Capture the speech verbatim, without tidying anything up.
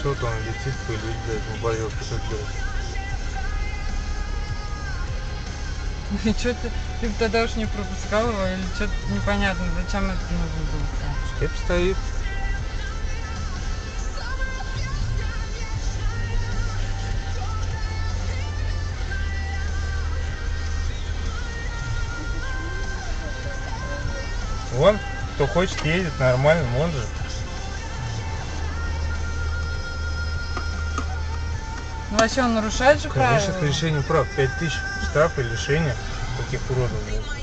что-то он летит, пылить, блядь, ну боялся, как делать. И что ты, ты тогда уж не пропускал его, или что-то непонятно, зачем это нужно было? Степ стоит. Вон, кто хочет, едет нормально, вон же. Ну, вообще он нарушает же правила? Конечно, это лишение прав. пять тысяч штраф и лишение таких уродов.